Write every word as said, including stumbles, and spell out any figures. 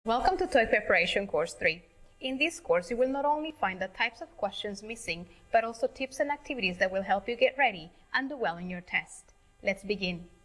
Welcome to TOEIC Preparation Course three. In this course, you will not only find the types of questions missing, but also tips and activities that will help you get ready and do well in your test. Let's begin.